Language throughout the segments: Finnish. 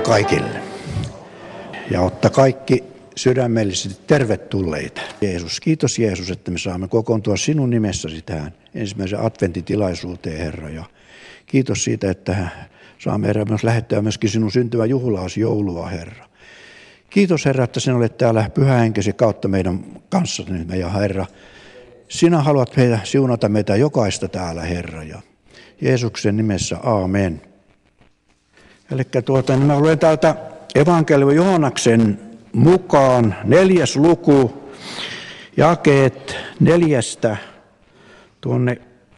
kaikille. Ja otta kaikki sydämellisesti tervetulleita. Kiitos Jeesus, että me saamme kokoontua sinun nimessäsi tähän ensimmäisen adventitilaisuuteen, Herra. Ja kiitos siitä, että saamme, Herra, myös lähettää myöskin sinun syntyvä juhlaasi joulua, Herra. Kiitos, Herra, että sinä olet täällä pyhähenkesi kautta meidän kanssamme, ja Herra, sinä haluat siunata meitä jokaista täällä, Herra, ja Jeesuksen nimessä, aamen. Eli mä luen täältä evankeliumi Johanneksen mukaan 4. luku, jakeet 4 tuonne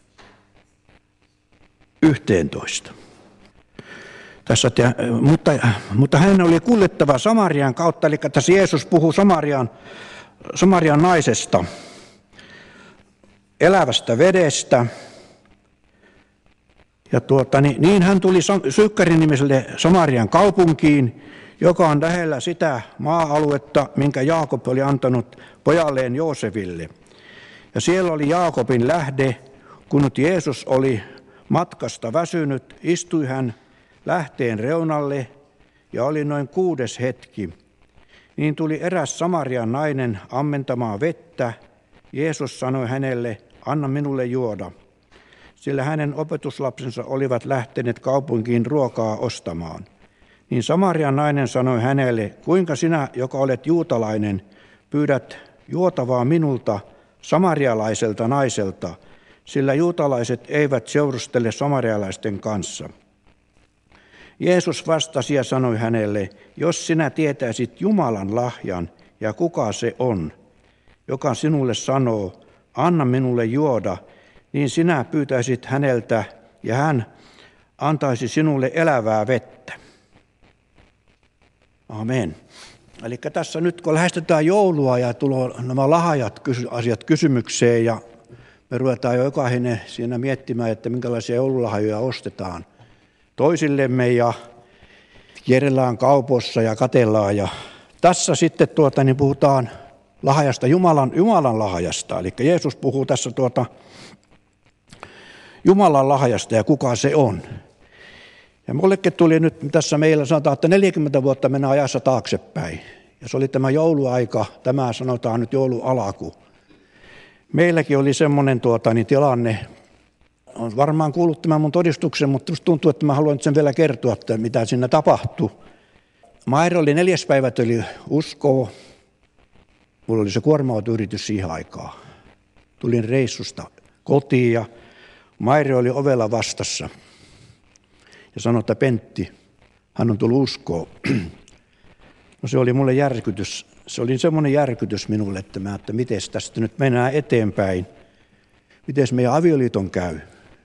11. Mutta hän oli kuljettava Samarian kautta, eli tässä Jeesus puhuu Samarian naisesta, elävästä vedestä. Ja niin hän tuli Sykkärin nimiselle Samarian kaupunkiin, joka on lähellä sitä maa-aluetta, minkä Jaakob oli antanut pojalleen Joosefille. Ja siellä oli Jaakobin lähde. Kun nyt Jeesus oli matkasta väsynyt, istui hän lähteen reunalle ja oli noin 6. hetki. Niin tuli eräs Samarian nainen ammentamaan vettä. Jeesus sanoi hänelle, anna minulle juoda, sillä hänen opetuslapsensa olivat lähteneet kaupunkiin ruokaa ostamaan. Niin Samarian nainen sanoi hänelle, kuinka sinä, joka olet juutalainen, pyydät juotavaa minulta, samarialaiselta naiselta, sillä juutalaiset eivät seurustele samarialaisten kanssa. Jeesus vastasi ja sanoi hänelle, jos sinä tietäisit Jumalan lahjan ja kuka se on, joka sinulle sanoo, anna minulle juoda, niin sinä pyytäisit häneltä ja hän antaisi sinulle elävää vettä. Amen. Eli tässä nyt kun lähestytään joulua ja tulee nämä asiat kysymykseen ja me ruvetaan jo jokainen siinä miettimään, että minkälaisia joululahjoja ostetaan toisillemme ja kierrellään kaupoissa ja katellaan. Ja tässä sitten niin puhutaan lahjasta, Jumalan lahjasta. Eli Jeesus puhuu tässä Jumalan lahjasta ja kuka se on. Ja mullekin tuli nyt tässä meillä sanotaan, että 40 vuotta mennään ajassa taaksepäin. Ja se oli tämä jouluaika, tämä sanotaan nyt joulualaku. Meilläkin oli semmoinen tilanne, on varmaan kuullut tämän mun todistuksen, mutta tuntuu, että mä haluan sen vielä kertoa, että mitä siinä tapahtui. Mairi oli 4. päivä tuli uskoa. Mulla oli se kuorma-autoyritys siihen aikaan. Tulin reissusta kotiin ja Mairi oli ovella vastassa. Ja sanoi, että Pentti, hän on tullut uskoon. No se oli mulle järkytys. Se oli semmoinen järkytys minulle, että miten tästä nyt mennään eteenpäin. Miten meidän avioliiton käy.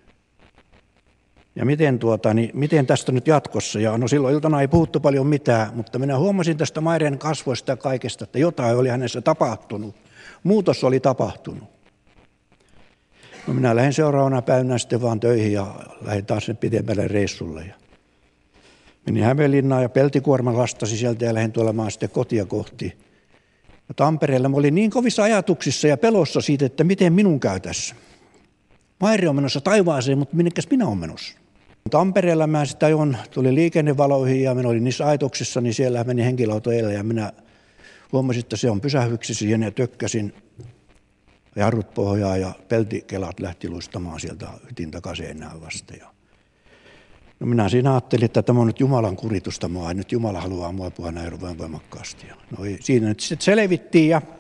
Ja miten tästä nyt jatkossa. Ja no silloin iltana ei puhuttu paljon mitään, mutta minä huomasin tästä Mairen kasvoista ja kaikesta, että jotain oli hänessä tapahtunut. Muutos oli tapahtunut. No minä lähdin seuraavana päivänä sitten vaan töihin ja lähdin taas sen pidemmälle reissulle. Ja menin Hämeenlinnaan ja peltikuorman lastasi sieltä ja lähdin tulemaan sitten kotia kohti. Ja Tampereella mä olin niin kovissa ajatuksissa ja pelossa siitä, että miten minun käy tässä. Mairi on menossa taivaaseen, mutta minnekäs minä olen menossa? Tampereella mä sitä tuli liikennevaloihin ja minä olin niissä ajatuksissa, niin siellä meni henkilöauto edellä ja minä huomasin, että se on pysähyksi siihen ja tökkäsin jarrut pohjaa ja peltikelat lähti luistamaan sieltä hytin takaisin enää vasta. No minä siinä ajattelin, että tämä on nyt Jumalan kuritusta mua, nyt Jumala haluaa mua puhua näin voimakkaasti. No siinä nyt sitten selvittiin ja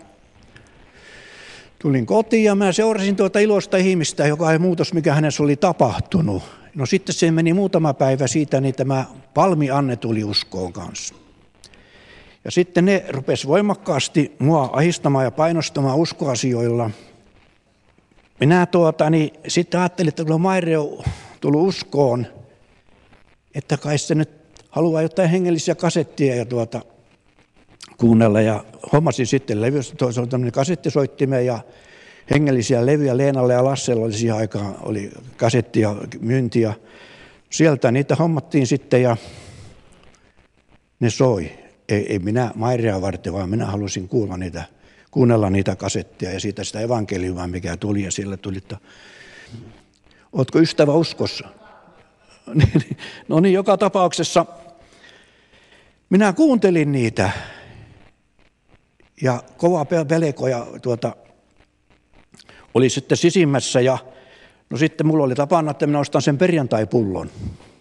tulin kotiin ja mä seurasin iloista ihmistä, joka ei muutos, mikä hänessä oli tapahtunut. No sitten se meni muutama päivä siitä, niin tämä Palmi Anne tuli uskoon kanssa. Ja sitten ne rupesi voimakkaasti mua ahistamaan ja painostamaan uskoasioilla. Minä sitten ajattelin, että kun Maire on tullut uskoon, että kai se nyt haluaa jotain hengellisiä kasettia ja kuunnella. Ja hommasin sitten kasettisoittimia ja hengellisiä levyjä. Leenalla ja Lassella oli siihen aikaan oli kasettia myyntiä. Sieltä niitä hommattiin sitten ja ne soi. Ei minä Mairea varten, vaan minä halusin kuunnella niitä kasettia ja siitä sitä evankeliumaa, mikä tuli. Ja siellä tuli, että ootko ystävä uskossa? No niin, joka tapauksessa Minä kuuntelin niitä ja kova pelko ja oli sitten sisimmässä ja no sitten mulla oli tapana, että minä ostan sen perjantai-pullon.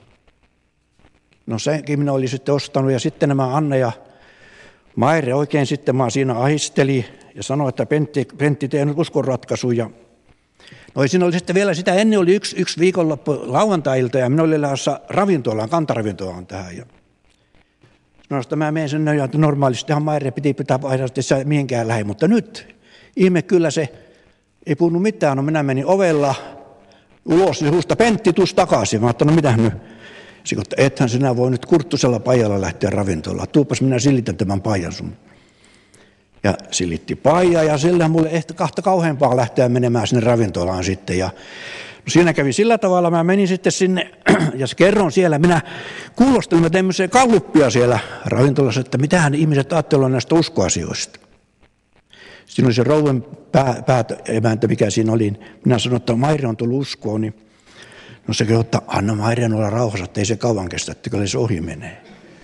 No senkin minä olin sitten ostanut ja sitten nämä Anne ja Maire oikein sitten mä siinä ahisteli ja sanoi, että Pentti tee nyt uskonratkaisu. Ja no siinä oli sitten vielä sitä ennen oli yksi viikonloppu lauantai-ilta ja minä olin lähdössä ravintolaan, kantaravintolaan tähän. Ja sanoin, että mä menen sinne ja normaalistihan Maire pitää painasti mihinkään lähe, mutta nyt ihme kyllä se ei puhunut mitään. No minä menin ovella ulos ja huusta Pentti tuus takaisin. Mä ajattelin, no mitä nyt? Että ethän sinä voi nyt kurttusella paijalla lähteä ravintolaan. Tuupas minä silitän tämän paijan sun. Ja silitti paija ja sillä mulle ehkä kahta kauheampaa lähteä menemään sinne ravintolaan sitten. Ja no siinä kävi sillä tavalla, mä menin sitten sinne ja kerron siellä, minä kuulostelin tämmöisiä kalluppia siellä ravintolassa, että mitähän ihmiset ajattelevat näistä uskoasioista. Siinä oli se rouven pääemäntä, mikä siinä oli. Minä sanoin, että Maire on tullut uskoon, niin no se kehui, että anna Maireen olla rauhassa, että ei se kauan kestä, että kyllä se ohi menee.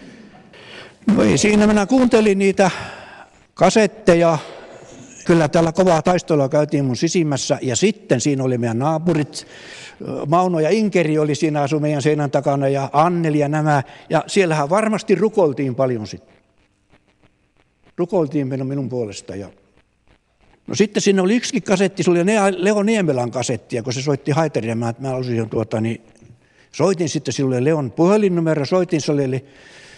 No ei siinä, minä kuuntelin niitä kasetteja. Kyllä täällä kovaa taistelua käytiin mun sisimmässä ja sitten siinä oli meidän naapurit. Mauno ja Inkeri oli siinä, asui meidän seinän takana ja Anneli ja nämä. Ja siellähän varmasti rukoiltiin paljon sitten. Rukoiltiin minun puolesta. No sitten siinä oli yksikin kasetti, se oli Leo Niemelän kasettia, kun se soitti Haiteria. Mä olisin soitin sitten sille Leon puhelinnumero, se oli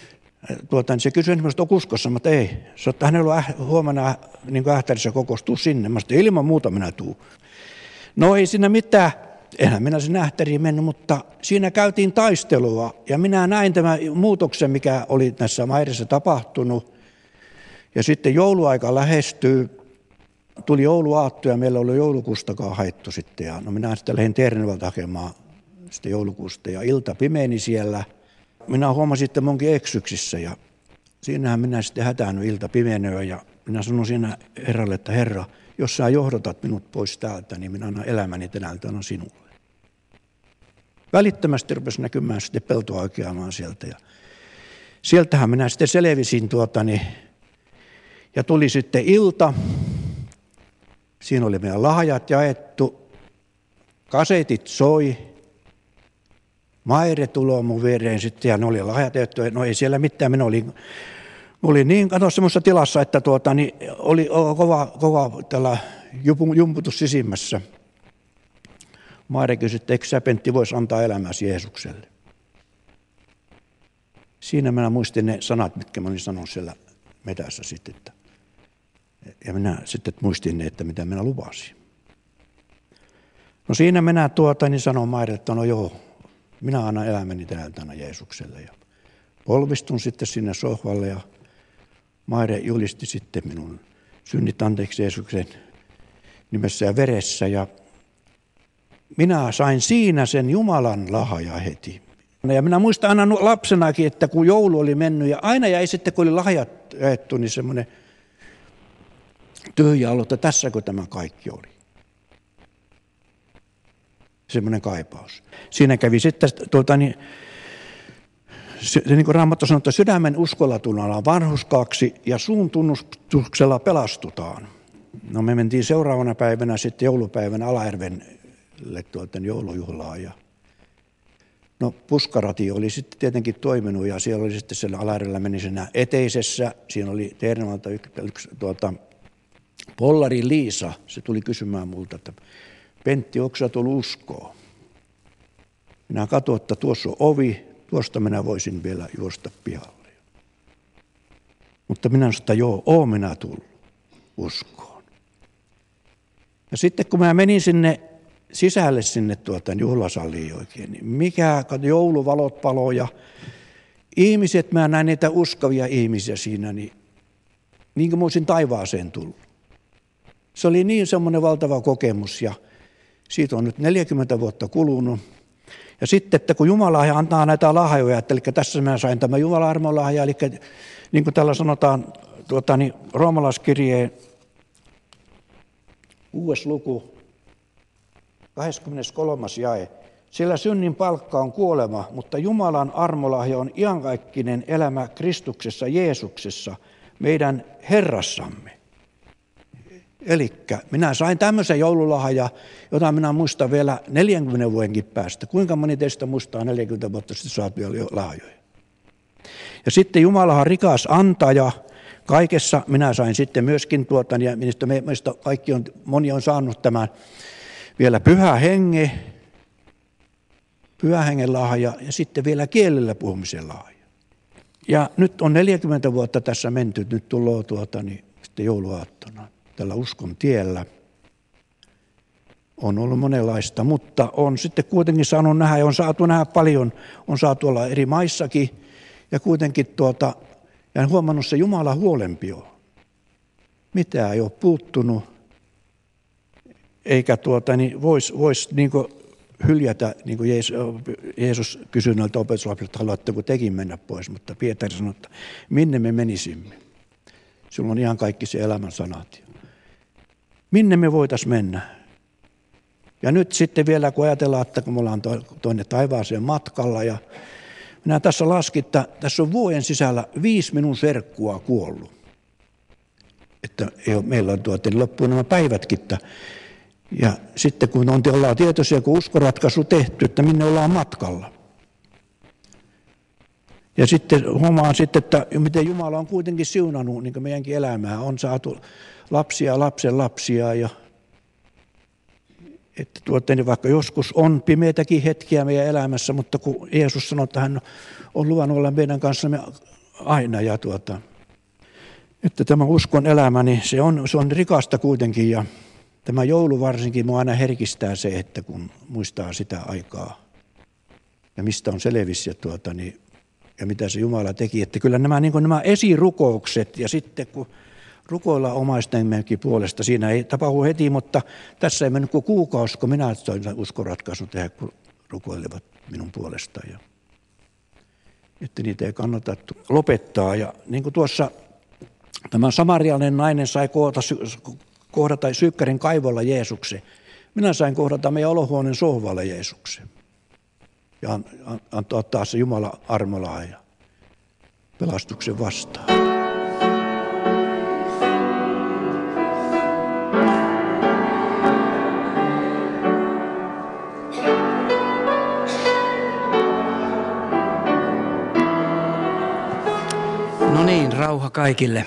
se kysyi ensimmäistä okuskossa, mutta ei. Se että hänellä on huomenna niin Ähtärissä kokous, tuu sinne. Mä sanoin, ilman muuta minä tuun. No ei siinä mitään, enhän minä sinne Ähtäriin mennyt, mutta siinä käytiin taistelua. Ja minä näin tämän muutoksen, mikä oli näissä Mairissa tapahtunut. Ja sitten jouluaika lähestyy. Tuli jouluaatto ja meillä oli joulukustakaan haettu sitten. Ja no minä sitten lähdin Ternevalta hakemaan sitten joulukusta ja ilta pimeni siellä. Minä huomasin sitten munkin eksyksissä ja siinähän minä sitten hätäännyt ilta pimenöä ja minä sanoin siinä Herralle, että Herra, jos sä johdatat minut pois täältä, niin minä annan elämäni tänältä annan sinulle. Välittömästi rupesi näkymään sitten peltoa oikeamaan sieltä ja sieltähän minä sitten selvisin ja tuli sitten ilta. Siinä oli meidän lahjat jaettu, kasetit soi, Maire tuloo mun viereen sitten ja ne oli lahjat jaettu. No ei siellä mitään, minä olin niin semmoisessa tilassa, että oli kova tällä jumputus sisimmässä. Maire kysyi, että eikö sä Pentti voisi antaa elämäsi Jeesukselle. Siinä minä muistin ne sanat, mitkä mä olin sanonut siellä metässä sitten. Ja minä sitten muistin ne, että mitä minä lupasin. No siinä minä sanon Maire, että no joo, minä annan elämäni täältä Jeesukselle. Ja polvistun sitten sinne sohvalle ja Maire julisti sitten minun synnit anteeksi Jeesuksen nimessä ja veressä. Ja minä sain siinä sen Jumalan lahja heti. Ja minä muistan aina lapsenakin, että kun joulu oli mennyt ja aina jäi sitten, kun oli lahjat jaettu, niin semmoinen tyhjä olo, että tässäkö tämä kaikki oli. Semmoinen kaipaus. Siinä kävi sitten, niin kuin Raamattu sanoo, että sydämen uskolla tullaan vanhurskaaksi ja suun tunnustuksella pelastutaan. No me mentiin seuraavana päivänä sitten joulupäivänä Alajärvelle joulujuhlaan ja no puskarati oli sitten tietenkin toiminut ja siellä oli sitten siellä Alajärvellä meni siinä eteisessä, siinä oli Ternevalta yksi Pollari Liisa, se tuli kysymään multa, että Pentti, onko sä tullut uskoon? Minä katsoin, että tuossa on ovi, tuosta minä voisin vielä juosta pihalle. Mutta minä sanoin, että joo, oon minä tullut uskoon. Ja sitten kun mä menin sinne sisälle sinne juhlasaliin oikein, niin mikä jouluvalot paloi ja ihmiset, mä näin niitä uskavia ihmisiä siinä, niin kuin mä olisin taivaaseen tullut. Se oli niin semmoinen valtava kokemus ja siitä on nyt 40 vuotta kulunut. Ja sitten, että kun Jumala antaa näitä lahjoja, eli tässä mä sain tämä Jumalan armon lahja, eli niin kuin täällä sanotaan roomalaiskirjeen 6. luku, 23. jae, Sillä synnin palkka on kuolema, mutta Jumalan armolahja on iankaikkinen elämä Kristuksessa Jeesuksessa, meidän Herrassamme. Elikkä minä sain tämmöisen joululahja, jota minä muistan vielä 40 vuodenkin päästä. Kuinka moni teistä muistaa 40 vuotta sitten saatuja lahjoja? Ja sitten Jumala on rikas antaja kaikessa. Minä sain sitten myöskin, ja meistä moni on saanut tämän vielä pyhä hengen lahja ja sitten vielä kielellä puhumisen lahja. Ja nyt on 40 vuotta tässä menty, nyt tulee sitten jouluaattona tällä uskon tiellä. On ollut monenlaista, mutta on sitten kuitenkin saanut nähdä ja on saatu nähdä paljon, on saatu olla eri maissakin ja kuitenkin ja huomannut se Jumala huolenpio. Mitään ei ole puuttunut, eikä vois niinku hyljätä, niin kuin Jeesus kysyi noilta opetuslapsilta, haluatteko tekin mennä pois, mutta Pietari sanoi, että minne me menisimme? Sulla on ihan kaikki se elämän sanat. Minne me voitaisiin mennä? Ja nyt sitten vielä, kun ajatellaan, että kun me ollaan tuonne taivaaseen matkalla, ja minä tässä laskin, että tässä on vuoden sisällä 5 minun serkkua kuollut. Että meillä on loppuun nämä päivätkin. Ja sitten kun ollaan tietoisia, kun uskoratkaisu tehty, että minne ollaan matkalla. Ja sitten huomaan sitten, että miten Jumala on kuitenkin siunannut niin meidänkin elämää. On saatu lapsia ja lapsenlapsia. Ja, että vaikka joskus on pimeitäkin hetkiä meidän elämässä, mutta kun Jeesus sanoi, että hän on luvannut olla meidän kanssamme aina. Ja että tämä uskon elämä, niin se on rikasta kuitenkin. Ja tämä joulu varsinkin minua aina herkistää se, että kun muistaa sitä aikaa ja mistä on selvissä ja mitä se Jumala teki. Että kyllä nämä esirukoukset ja sitten kun rukoillaan omaistenkin puolesta, siinä ei tapahdu heti, mutta tässä ei mennyt kuin kuukausi, kun minä toin uskonratkaisun tehdä, kun rukoilevat minun puolestaan. Ja, että niitä ei kannata lopettaa. Ja niin kuin tuossa tämä samarialainen nainen sai kohdata Syykkärin kaivolla Jeesuksen. Minä sain kohdata meidän olohuoneen sohvalla Jeesuksen. Ja antaa taas se Jumala armolahja pelastuksen vastaan. No niin, rauha kaikille.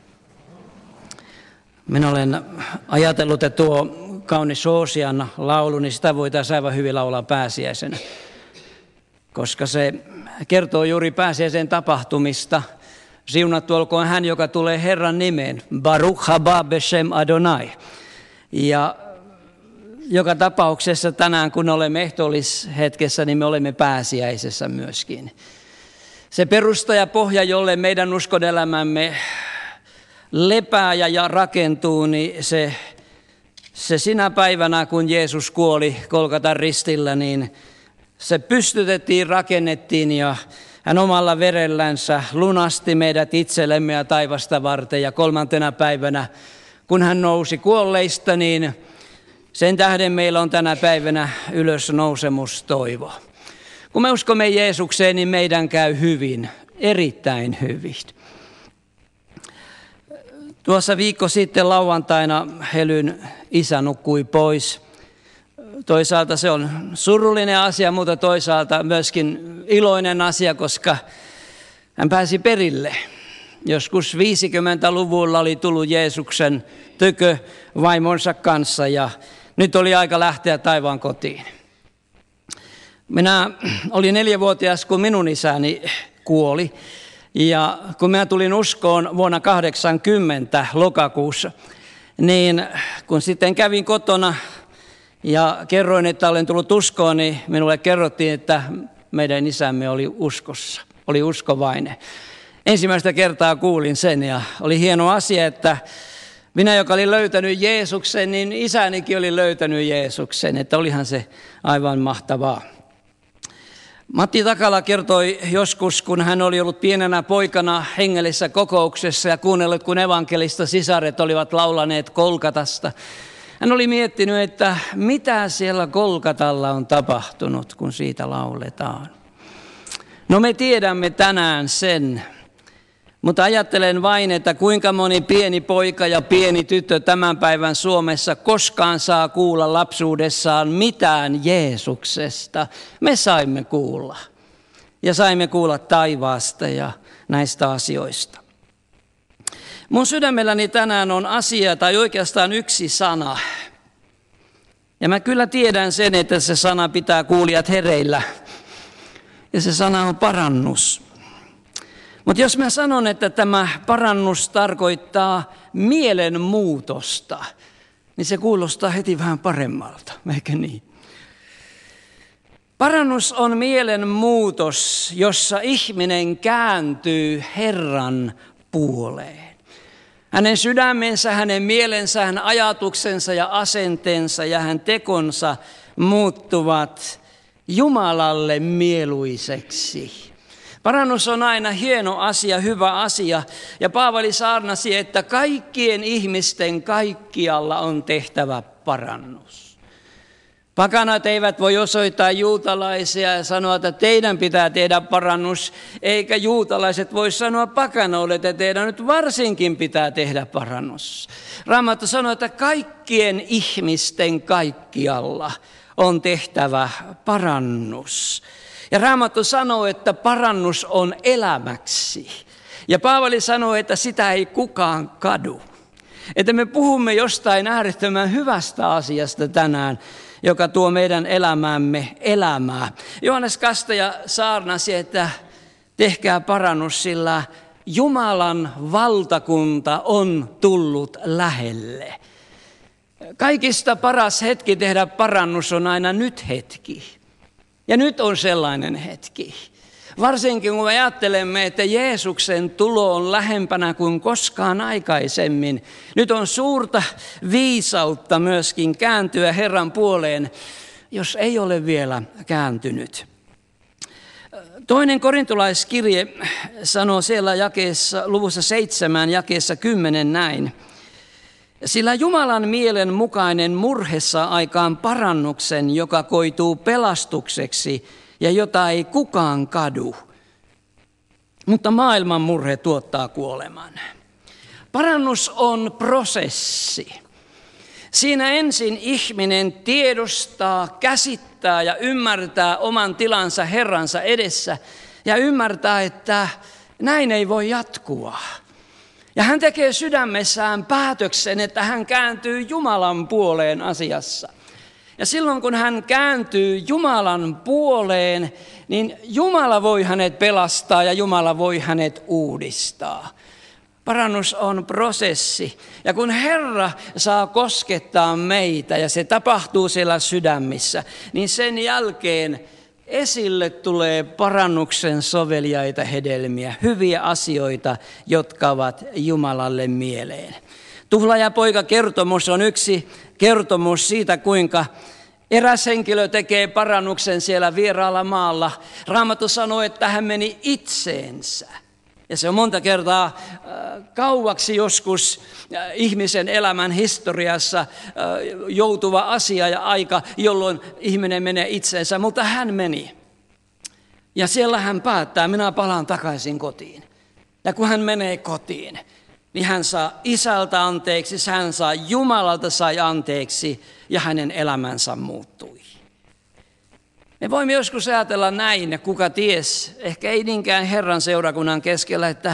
Minä olen ajatellut, että tuo kaunis Hoosianna laulu, niin sitä voitaisiin aivan hyvin laulaa pääsiäisenä, koska se kertoo juuri pääsiäisen tapahtumista. Siunattu olkoon hän, joka tulee Herran nimeen, Baruch haba beshem Adonai. Ja joka tapauksessa tänään, kun olemme ehtoollishetkessä, niin me olemme pääsiäisessä myöskin. Se perusta ja pohja, jolle meidän uskonelämämme lepää ja rakentuu, niin se sinä päivänä, kun Jeesus kuoli Golgatan ristillä, niin se pystytettiin, rakennettiin ja hän omalla verellänsä lunasti meidät itsellemme ja taivasta varten. Ja 3. päivänä, kun hän nousi kuolleista, niin sen tähden meillä on tänä päivänä ylösnousemustoivo. Kun me uskomme Jeesukseen, niin meidän käy hyvin, erittäin hyvin. Tuossa viikko sitten lauantaina Helyn isä nukkui pois. Toisaalta se on surullinen asia, mutta toisaalta myöskin iloinen asia, koska hän pääsi perille. Joskus 50-luvulla oli tullut Jeesuksen tykö vaimonsa kanssa ja nyt oli aika lähteä taivaan kotiin. Minä olin 4-vuotias, kun minun isäni kuoli. Ja kun minä tulin uskoon vuonna 80 lokakuussa, niin kun sitten kävin kotona ja kerroin, että olen tullut uskoon, niin minulle kerrottiin, että meidän isämme oli uskossa, oli uskovainen. Ensimmäistä kertaa kuulin sen ja oli hieno asia, että minä, joka olin löytänyt Jeesuksen, niin isänikin oli löytänyt Jeesuksen, että olihan se aivan mahtavaa. Matti Takala kertoi joskus, kun hän oli ollut pienenä poikana hengellisessä kokouksessa ja kuunnellut, kun evankelista sisaret olivat laulaneet Kolkatasta. Hän oli miettinyt, että mitä siellä Golgatalla on tapahtunut, kun siitä lauletaan. No me tiedämme tänään sen, mutta ajattelen vain, että kuinka moni pieni poika ja pieni tyttö tämän päivän Suomessa koskaan saa kuulla lapsuudessaan mitään Jeesuksesta. Me saimme kuulla ja saimme kuulla taivaasta ja näistä asioista. Mun sydämelläni tänään on asia tai oikeastaan yksi sana. Ja mä kyllä tiedän sen, että se sana pitää kuulijat hereillä. Ja se sana on parannus. Mutta jos mä sanon, että tämä parannus tarkoittaa mielenmuutosta, niin se kuulostaa heti vähän paremmalta, eikö niin? Parannus on mielenmuutos, jossa ihminen kääntyy Herran puoleen. Hänen sydämensä, hänen mielensä, hänen ajatuksensa ja asenteensa ja hänen tekonsa muuttuvat Jumalalle mieluiseksi. Parannus on aina hieno asia, hyvä asia. Ja Paavali saarnasi, että kaikkien ihmisten kaikkialla on tehtävä parannus. Pakanat eivät voi osoittaa juutalaisia ja sanoa, että teidän pitää tehdä parannus, eikä juutalaiset voi sanoa pakanoille, että teidän nyt varsinkin pitää tehdä parannus. Raamattu sanoo, että kaikkien ihmisten kaikkialla on tehtävä parannus. Ja Raamattu sanoo, että parannus on elämäksi. Ja Paavali sanoo, että sitä ei kukaan kadu. Että me puhumme jostain äärettömän hyvästä asiasta tänään, joka tuo meidän elämäämme elämää. Johannes Kastaja saarnasi, että tehkää parannus, sillä Jumalan valtakunta on tullut lähelle. Kaikista paras hetki tehdä parannus on aina nyt hetki. Ja nyt on sellainen hetki. Varsinkin kun ajattelemme, että Jeesuksen tulo on lähempänä kuin koskaan aikaisemmin. Nyt on suurta viisautta myöskin kääntyä Herran puoleen, jos ei ole vielä kääntynyt. Toinen korintolaiskirje sanoo siellä luvussa 7, jakeessa 10 näin. Sillä Jumalan mielen mukainen murhe saa aikaan parannuksen, joka koituu pelastukseksi ja jota ei kukaan kadu. Mutta maailman murhe tuottaa kuoleman. Parannus on prosessi. Siinä ensin ihminen tiedostaa, käsittää ja ymmärtää oman tilansa Herransa edessä ja ymmärtää, että näin ei voi jatkua. Ja hän tekee sydämessään päätöksen, että hän kääntyy Jumalan puoleen asiassa. Ja silloin kun hän kääntyy Jumalan puoleen, niin Jumala voi hänet pelastaa ja Jumala voi hänet uudistaa. Parannus on prosessi. Ja kun Herra saa koskettaa meitä ja se tapahtuu siellä sydämissä, niin sen jälkeen esille tulee parannuksen soveliaita hedelmiä, hyviä asioita, jotka ovat Jumalalle mieleen. Tuhlaajapoika-kertomus on yksi kertomus siitä, kuinka eräs henkilö tekee parannuksen siellä vieraalla maalla. Raamattu sanoo, että hän meni itseensä. Ja se on monta kertaa kauaksi joskus ihmisen elämän historiassa joutuva asia ja aika, jolloin ihminen menee itseensä, mutta hän meni. Ja siellä hän päättää, minä palaan takaisin kotiin. Ja kun hän menee kotiin, niin hän saa isältä anteeksi, hän saa Jumalalta sai anteeksi ja hänen elämänsä muuttui. Me voimme joskus ajatella näin, kuka ties, ehkä ei niinkään Herran seurakunnan keskellä, että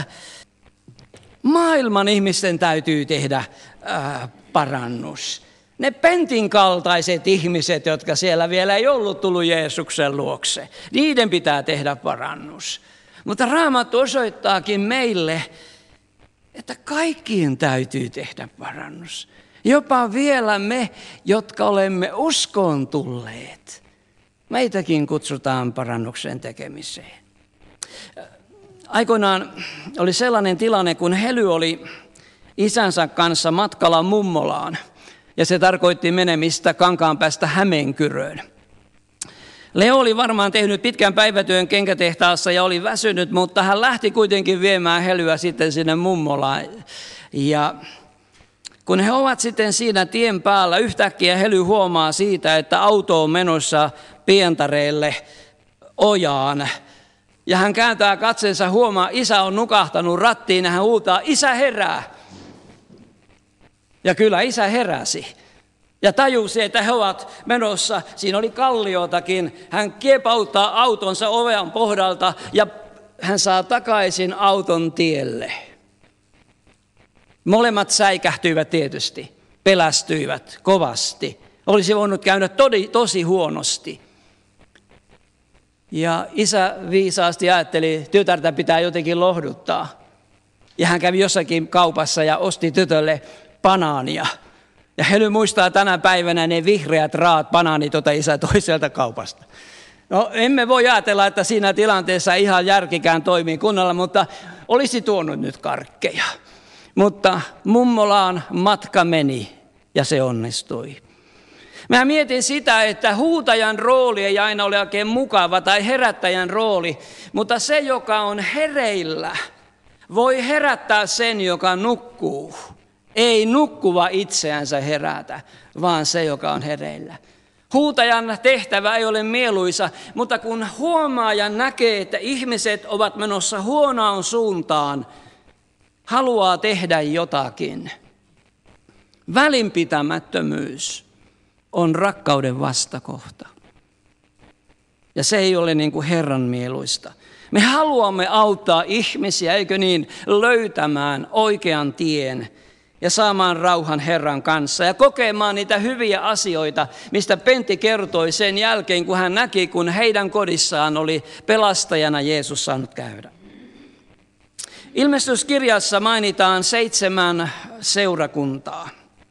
maailman ihmisten täytyy tehdä parannus. Ne Pentin kaltaiset ihmiset, jotka siellä vielä ei ollut tullut Jeesuksen luokse, niiden pitää tehdä parannus. Mutta Raamattu osoittaakin meille, että kaikkien täytyy tehdä parannus. Jopa vielä me, jotka olemme uskoon tulleet. Meitäkin kutsutaan parannuksen tekemiseen. Aikoinaan oli sellainen tilanne, kun Hely oli isänsä kanssa matkalla mummolaan. Ja se tarkoitti menemistä Kankaanpäästä Hämeenkyröön. Leo oli varmaan tehnyt pitkän päivätyön kenkätehtaassa ja oli väsynyt, mutta hän lähti kuitenkin viemään Helyä sitten sinne mummolaan. Ja Kun he ovat sitten siinä tien päällä, yhtäkkiä Hely huomaa siitä, että auto on menossa pientareelle ojaan. Ja hän kääntää katseensa, huomaa, isä on nukahtanut rattiin ja hän huutaa, isä herää. Ja kyllä isä heräsi. Ja tajusi, että he ovat menossa, siinä oli kalliotakin. Hän kiepauttaa autonsa oven pohdalta ja hän saa takaisin auton tielle. Molemmat säikähtyivät tietysti, pelästyivät kovasti. Olisi voinut käydä tosi huonosti. Ja isä viisaasti ajatteli, tytärtä pitää jotenkin lohduttaa. Ja hän kävi jossakin kaupassa ja osti tytölle banaania. Ja Hely muistaa tänä päivänä ne vihreät raat banaanit, joita isä toi sieltä kaupasta. No emme voi ajatella, että siinä tilanteessa ihan järkikään toimii kunnolla, mutta olisi tuonut nyt karkkeja. Mutta mummolaan matka meni ja se onnistui. Mä mietin sitä, että huutajan rooli ei aina ole oikein mukava tai herättäjän rooli, mutta se, joka on hereillä, voi herättää sen, joka nukkuu. Ei nukkuva itseänsä herätä, vaan se, joka on hereillä. Huutajan tehtävä ei ole mieluisa, mutta kun huomaa ja näkee, että ihmiset ovat menossa huonoon suuntaan, haluaa tehdä jotakin. Välinpitämättömyys on rakkauden vastakohta. Ja se ei ole niin kuin Herran mieluista. Me haluamme auttaa ihmisiä, eikö niin, löytämään oikean tien ja saamaan rauhan Herran kanssa ja kokemaan niitä hyviä asioita, mistä Pentti kertoi sen jälkeen, kun hän näki, kun heidän kodissaan oli pelastajana Jeesus saanut käydä. Ilmestyskirjassa mainitaan 7 seurakuntaa.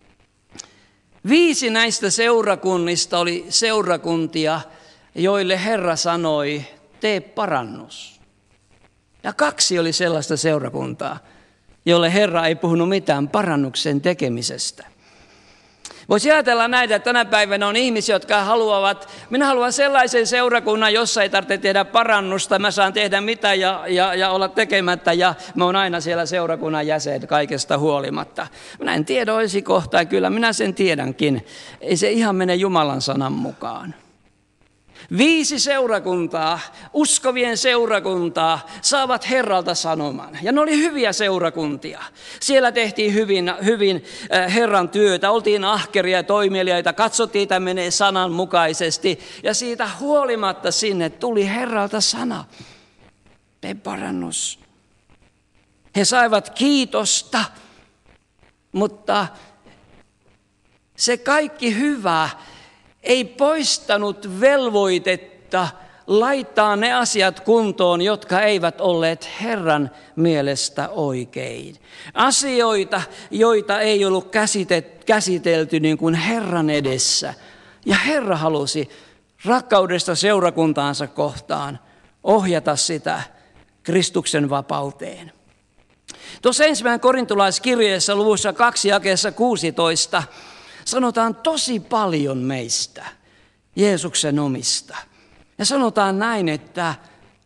5 näistä seurakunnista oli seurakuntia, joille Herra sanoi, tee parannus. Ja 2 oli sellaista seurakuntaa, jolle Herra ei puhunut mitään parannuksen tekemisestä. Voisi ajatella näitä, että tänä päivänä on ihmisiä, jotka haluavat, minä haluan sellaisen seurakunnan, jossa ei tarvitse tehdä parannusta, mä saan tehdä mitä ja olla tekemättä ja mä oon aina siellä seurakunnan jäsen kaikesta huolimatta. Minä en tiedä, olisi kohtaa, kyllä minä sen tiedänkin, ei se ihan mene Jumalan sanan mukaan. 5 seurakuntaa, uskovien seurakuntaa, saavat Herralta sanoman. Ja ne oli hyviä seurakuntia. Siellä tehtiin hyvin Herran työtä, oltiin ahkeria ja toimeliaita, katsottiin, että menee sanan mukaisesti. Ja siitä huolimatta sinne tuli Herralta sana. Tee parannus. He saivat kiitosta, mutta se kaikki hyvä ei poistanut velvoitetta laittaa ne asiat kuntoon, jotka eivät olleet Herran mielestä oikein. Asioita, joita ei ollut käsitelty niin kuin Herran edessä. Ja Herra halusi rakkaudesta seurakuntaansa kohtaan ohjata sitä Kristuksen vapauteen. Tuossa 1. korintolaiskirjeessä luvussa 2 jakeessa 16 sanotaan tosi paljon meistä, Jeesuksen omista. Ja sanotaan näin, että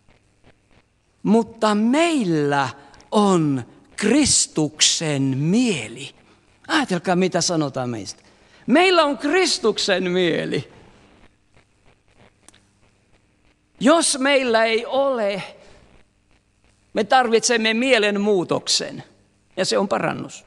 mutta meillä on Kristuksen mieli. Ajatelkaa, mitä sanotaan meistä. Meillä on Kristuksen mieli. Jos meillä ei ole, me tarvitsemme mielenmuutoksen ja se on parannus.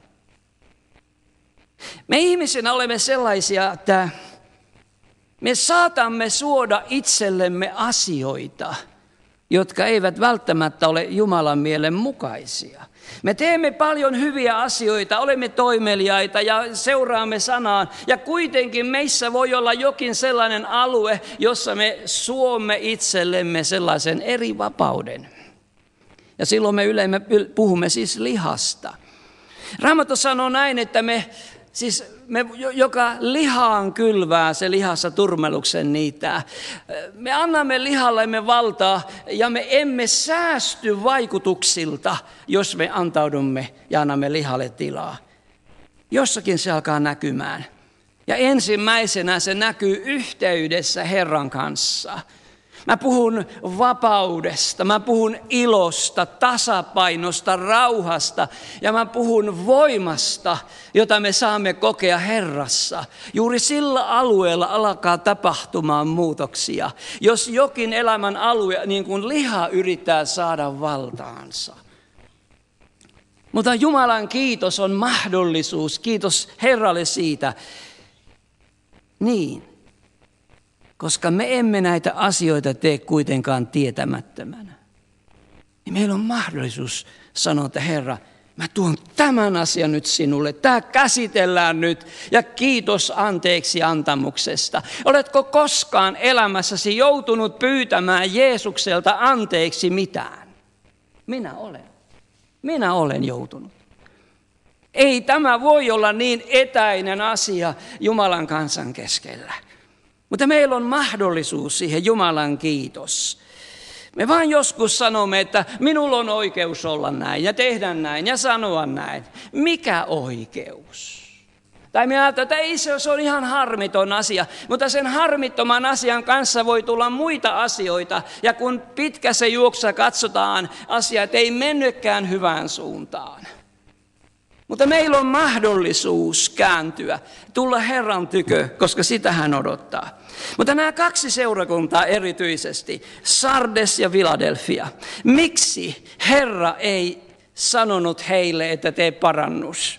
Me ihmisinä olemme sellaisia, että me saatamme suoda itsellemme asioita, jotka eivät välttämättä ole Jumalan mielen mukaisia. Me teemme paljon hyviä asioita, olemme toimeliaita ja seuraamme sanaan. Ja kuitenkin meissä voi olla jokin sellainen alue, jossa me suomme itsellemme sellaisen eri vapauden. Ja silloin me puhumme siis lihasta. Raamattu sanoo näin, että me, joka lihaan kylvää, se lihassa turmeluksen niitää. Me annamme lihallemme valtaa ja me emme säästy vaikutuksilta, jos me antaudumme ja annamme lihalle tilaa. Jossakin se alkaa näkymään. Ja ensimmäisenä se näkyy yhteydessä Herran kanssa. Mä puhun vapaudesta, mä puhun ilosta, tasapainosta, rauhasta ja mä puhun voimasta, jota me saamme kokea Herrassa. Juuri sillä alueella alkaa tapahtumaan muutoksia, jos jokin elämän alue niin kuin liha yrittää saada valtaansa. Mutta Jumalan kiitos on mahdollisuus, kiitos Herralle siitä. Niin. Koska me emme näitä asioita tee kuitenkaan tietämättömänä. Niin meillä on mahdollisuus sanoa, että Herra, mä tuon tämän asian nyt sinulle. Tämä käsitellään nyt ja kiitos anteeksi antamuksesta. Oletko koskaan elämässäsi joutunut pyytämään Jeesukselta anteeksi mitään? Minä olen joutunut. Ei tämä voi olla niin etäinen asia Jumalan kansan keskellä. Mutta meillä on mahdollisuus siihen, Jumalan kiitos. Me vain joskus sanomme, että minulla on oikeus olla näin ja tehdä näin ja sanoa näin. Mikä oikeus? Tai minä ajattelen, että ei se on ihan harmiton asia, mutta sen harmittoman asian kanssa voi tulla muita asioita. Ja kun pitkässä juoksussa katsotaan asiat, ei mennytkään hyvään suuntaan. Mutta meillä on mahdollisuus kääntyä, tulla Herran tykö, koska sitä hän odottaa. Mutta nämä kaksi seurakuntaa erityisesti, Sardes ja Philadelphia. Miksi Herra ei sanonut heille, että tee parannus?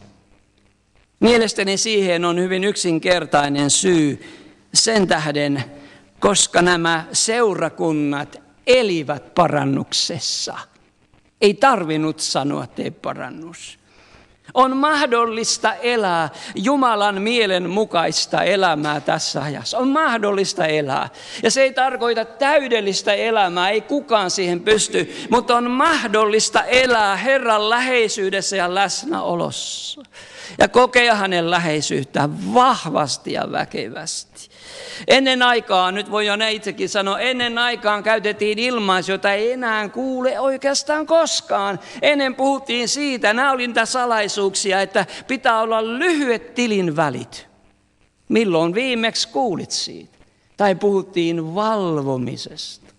Mielestäni siihen on hyvin yksinkertainen syy sen tähden, koska nämä seurakunnat elivät parannuksessa. Ei tarvinnut sanoa tee parannus. On mahdollista elää Jumalan mielen mukaista elämää tässä ajassa. On mahdollista elää. Ja se ei tarkoita täydellistä elämää, ei kukaan siihen pysty, mutta on mahdollista elää Herran läheisyydessä ja läsnäolossa. Ja kokea hänen läheisyyttään vahvasti ja väkevästi. Ennen aikaa, nyt voi jo itsekin sanoa, ennen aikaan käytettiin ilmaisuja, jota ei enää kuule oikeastaan koskaan. Ennen puhuttiin siitä, nämä oli niitä salaisuuksia, että pitää olla lyhyet tilinvälit. Milloin viimeksi kuulit siitä? Tai puhuttiin valvomisesta.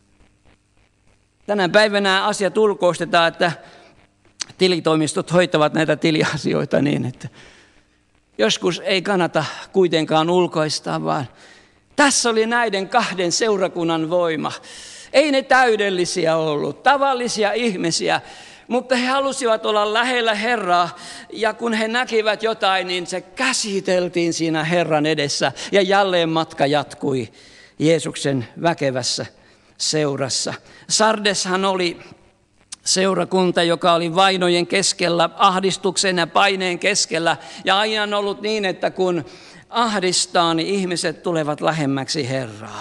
Tänä päivänä asiat ulkoistetaan, että tilitoimistot hoitavat näitä tiliasioita niin, että joskus ei kannata kuitenkaan ulkoistaa, vaan tässä oli näiden kahden seurakunnan voima. Ei ne täydellisiä ollut, tavallisia ihmisiä, mutta he halusivat olla lähellä Herraa. Ja kun he näkivät jotain, niin se käsiteltiin siinä Herran edessä. Ja jälleen matka jatkui Jeesuksen väkevässä seurassa. Sardeshan oli seurakunta, joka oli vainojen keskellä, ahdistuksen ja paineen keskellä. Ja aina on ollut niin, että kun ahdistaa, niin ihmiset tulevat lähemmäksi Herraa.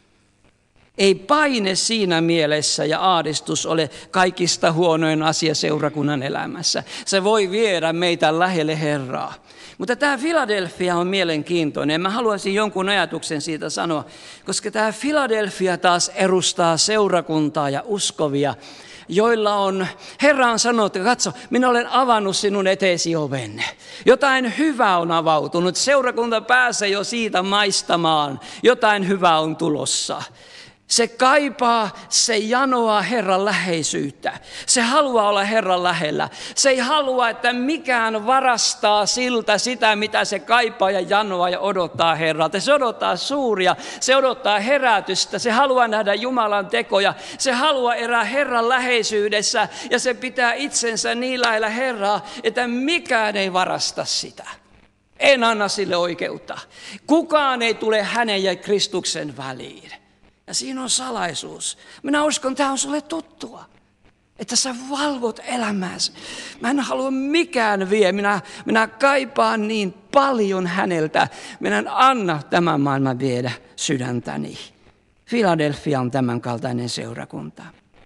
Ei paine siinä mielessä ja ahdistus ole kaikista huonoin asia seurakunnan elämässä. Se voi viedä meitä lähelle Herraa. Mutta tämä Philadelphia on mielenkiintoinen. Mä haluaisin jonkun ajatuksen siitä sanoa, koska tämä Philadelphia taas edustaa seurakuntaa ja uskovia, joilla on, Herra on sanonut, että katso, minä olen avannut sinun eteesi oven. Jotain hyvää on avautunut, seurakunta pääsee jo siitä maistamaan, jotain hyvää on tulossa. Se kaipaa, se janoaa Herran läheisyyttä. Se haluaa olla Herran lähellä. Se ei halua, että mikään varastaa siltä sitä, mitä se kaipaa ja janoaa ja odottaa Herralta. Se odottaa suuria, se odottaa herätystä. Se haluaa nähdä Jumalan tekoja. Se haluaa elää Herran läheisyydessä ja se pitää itsensä niin lähellä Herraa, että mikään ei varasta sitä. En anna sille oikeutta. Kukaan ei tule hänen ja Kristuksen väliin. Ja siinä on salaisuus. Minä uskon, että tämä on sulle tuttua. Että sä valvot elämääsi. Mä en halua mikään vie. Minä kaipaan niin paljon häneltä. Minä en anna tämän maailman viedä sydäntäni. Philadelphia on tämän kaltainen seurakunta.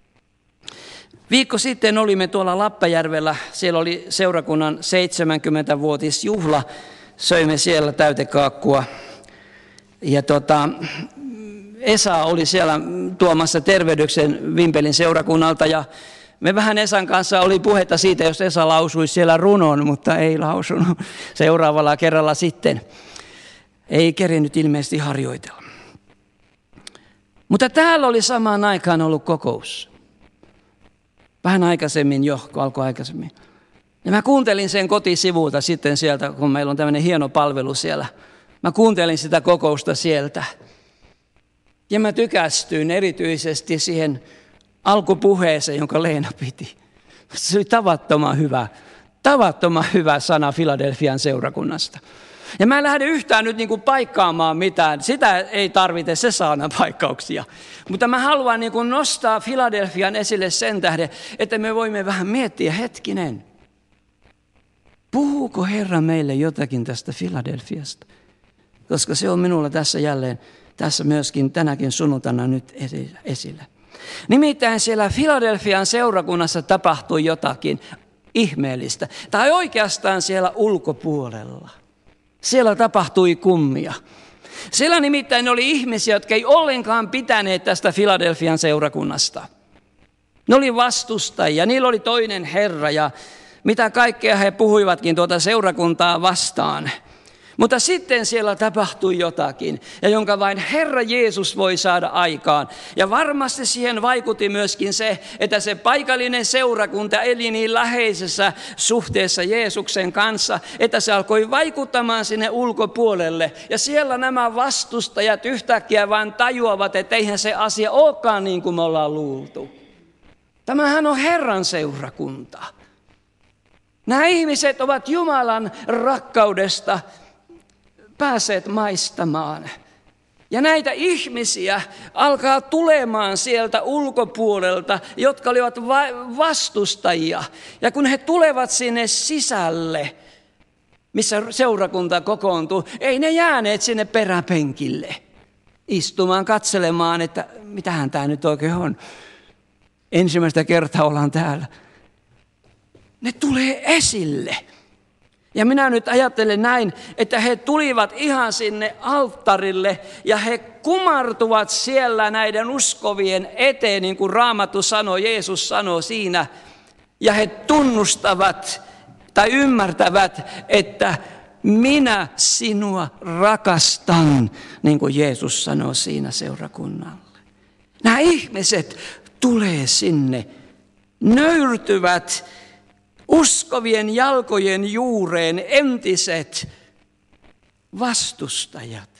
Viikko sitten olimme tuolla Lappajärvellä. Siellä oli seurakunnan 70-vuotisjuhla. Söimme siellä täytekaakkua. Ja Esa oli siellä tuomassa tervehdyksen Vimpelin seurakunnalta ja me vähän Esan kanssa oli puhetta siitä, jos Esa lausuisi siellä runon, mutta ei lausunut seuraavalla kerralla sitten. Ei kerinnyt ilmeisesti harjoitella. Mutta täällä oli samaan aikaan ollut kokous. Vähän aikaisemmin jo, kun alkoi aikaisemmin. Ja mä kuuntelin sen kotisivulta sitten sieltä, kun meillä on tämmöinen hieno palvelu siellä. Mä kuuntelin sitä kokousta sieltä. Ja mä tykästyin erityisesti siihen alkupuheeseen, jonka Leena piti. Se oli tavattoman hyvä sana Filadelfian seurakunnasta. Ja mä en lähde yhtään nyt niin kuin paikkaamaan mitään. Sitä ei tarvitse, se saana paikkauksia. Mutta mä haluan niin kuin nostaa Filadelfian esille sen tähden, että me voimme vähän miettiä hetkinen. Puhuuko Herra meille jotakin tästä Filadelfiasta? Koska se on minulla tässä myöskin tänäkin sunnuntaina nyt esillä. Nimittäin siellä Filadelfian seurakunnassa tapahtui jotakin ihmeellistä. Tai oikeastaan siellä ulkopuolella. Siellä tapahtui kummia. Siellä nimittäin oli ihmisiä, jotka ei ollenkaan pitäneet tästä Filadelfian seurakunnasta. Ne oli vastustajia, niillä oli toinen Herra ja mitä kaikkea he puhuivatkin tuota seurakuntaa vastaan. Mutta sitten siellä tapahtui jotakin, ja jonka vain Herra Jeesus voi saada aikaan. Ja varmasti siihen vaikutti myöskin se, että se paikallinen seurakunta eli niin läheisessä suhteessa Jeesuksen kanssa, että se alkoi vaikuttamaan sinne ulkopuolelle. Ja siellä nämä vastustajat yhtäkkiä vain tajuavat, että eihän se asia olekaan niin kuin me ollaan luultu. Tämähän on Herran seurakunta. Nämä ihmiset ovat Jumalan rakkaudesta päässeet maistamaan. Ja näitä ihmisiä alkaa tulemaan sieltä ulkopuolelta, jotka olivat vastustajia. Ja kun he tulevat sinne sisälle, missä seurakunta kokoontuu, ei ne jääneet sinne peräpenkille istumaan, katselemaan, että mitähän tämä nyt oikein on. Ensimmäistä kertaa ollaan täällä. Ne tulee esille. Ja minä nyt ajattelen näin, että he tulivat ihan sinne alttarille ja he kumartuvat siellä näiden uskovien eteen, niin kuin Raamattu sanoo, Jeesus sanoo siinä. Ja he tunnustavat tai ymmärtävät, että minä sinua rakastan, niin kuin Jeesus sanoo siinä seurakunnalle. Nämä ihmiset tulee sinne, nöyrtyvät uskovien jalkojen juureen entiset vastustajat.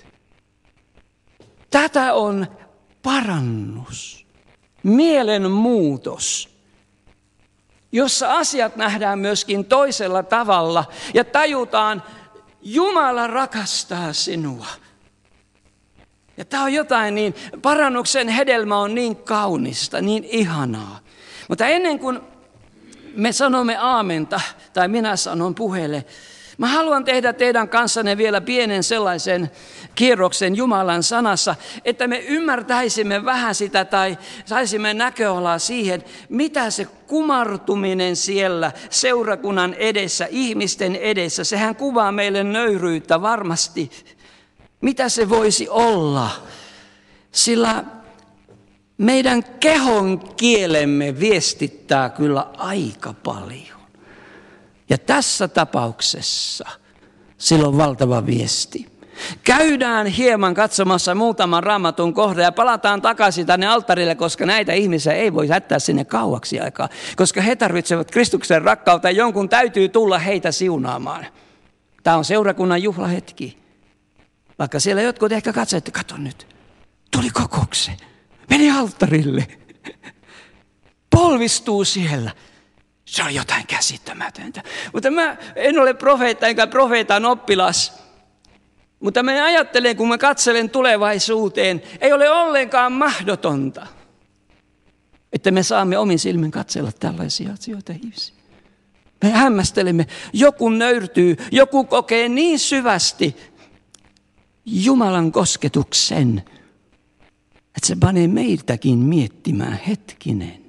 Tätä on parannus, mielenmuutos, jossa asiat nähdään myöskin toisella tavalla ja tajutaan, Jumala rakastaa sinua. Ja tämä on jotain niin, parannuksen hedelmä on niin kaunista, niin ihanaa. Mutta ennen kuin me sanomme aamenta, tai minä sanon puheelle, mä haluan tehdä teidän kanssanne vielä pienen sellaisen kierroksen Jumalan sanassa, että me ymmärtäisimme vähän sitä tai saisimme näköalaa siihen, mitä se kumartuminen siellä seurakunnan edessä, ihmisten edessä, sehän kuvaa meille nöyryyttä varmasti. Mitä se voisi olla? Sillä meidän kehon kielemme viestittää kyllä aika paljon. Ja tässä tapauksessa sillä on valtava viesti. Käydään hieman katsomassa muutaman Raamatun kohdan ja palataan takaisin tänne alttarille, koska näitä ihmisiä ei voi jättää sinne kauaksi aikaa. Koska he tarvitsevat Kristuksen rakkautta ja jonkun täytyy tulla heitä siunaamaan. Tämä on seurakunnan juhlahetki. Vaikka siellä jotkut ehkä katsovat, että kato nyt, tuli kokoukseen. Meni alttarille, polvistuu siellä. Se on jotain käsittämätöntä. Mutta mä en ole profeetta enkä profeetan oppilas. Mutta mä ajattelen, kun mä katselen tulevaisuuteen, ei ole ollenkaan mahdotonta, että me saamme omin silmin katsella tällaisia asioita ihmisiä. Me hämmästelemme, joku nöyrtyy, joku kokee niin syvästi Jumalan kosketuksen, että se panee meiltäkin miettimään hetkinen.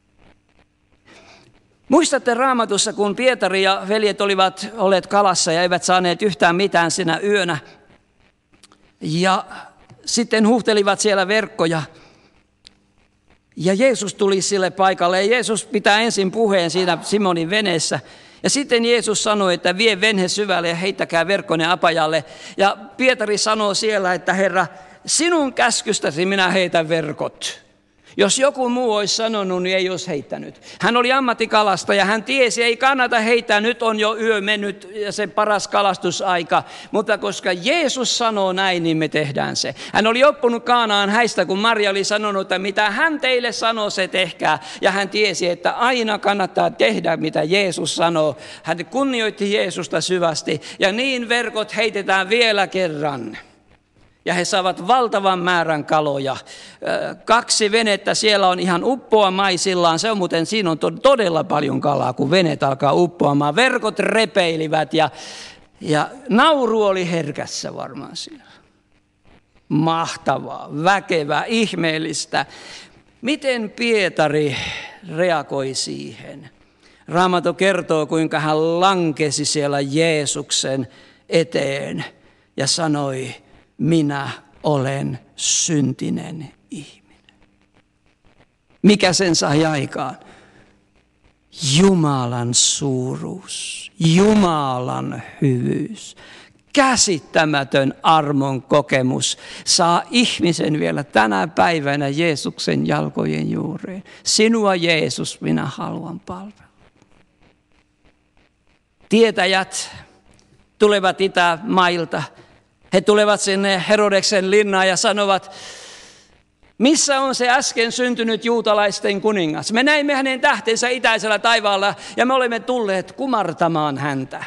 Muistatte Raamatussa, kun Pietari ja veljet olivat olleet kalassa ja eivät saaneet yhtään mitään sinä yönä. Ja sitten huuhtelivat siellä verkkoja. Ja Jeesus tuli sille paikalle ja Jeesus pitää ensin puheen siinä Simonin veneessä. Ja sitten Jeesus sanoi, että vie venhe syvälle ja heittäkää verkkonne apajalle. Ja Pietari sanoo siellä, että Herra, sinun käskystäsi minä heitän verkot. Jos joku muu olisi sanonut, niin ei olisi heittänyt. Hän oli ammattikalastaja, hän tiesi, ei kannata heittää, nyt on jo yö mennyt ja se paras kalastusaika. Mutta koska Jeesus sanoo näin, niin me tehdään se. Hän oli oppinut Kaanaan häistä, kun Maria oli sanonut, että mitä hän teille sanoo, se tehkää. Ja hän tiesi, että aina kannattaa tehdä, mitä Jeesus sanoo. Hän kunnioitti Jeesusta syvästi ja niin verkot heitetään vielä kerran. Ja he saavat valtavan määrän kaloja. 2 venettä siellä on ihan uppoamaisillaan. Se on muuten, siinä on todella paljon kalaa, kun venet alkaa uppoamaan. Verkot repeilivät ja nauru oli herkässä varmaan siinä. Mahtavaa, väkevää, ihmeellistä. Miten Pietari reagoi siihen? Raamattu kertoo, kuinka hän lankesi siellä Jeesuksen eteen ja sanoi, minä olen syntinen ihminen. Mikä sen sai aikaan? Jumalan suuruus, Jumalan hyvyys, käsittämätön armon kokemus saa ihmisen vielä tänä päivänä Jeesuksen jalkojen juureen. Sinua Jeesus, minä haluan palvella. Tietäjät tulevat Itämailta. He tulevat sinne Herodeksen linnaan ja sanovat, missä on se äsken syntynyt juutalaisten kuningas? Me näimme hänen tähtensä itäisellä taivaalla ja me olemme tulleet kumartamaan häntä.